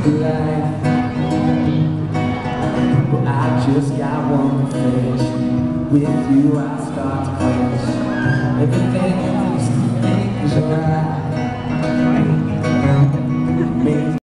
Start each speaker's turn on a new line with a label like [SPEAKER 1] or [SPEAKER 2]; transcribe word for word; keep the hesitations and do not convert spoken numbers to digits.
[SPEAKER 1] life. But I just got one fish. With you I start to flinch. Everything I used to think is alright.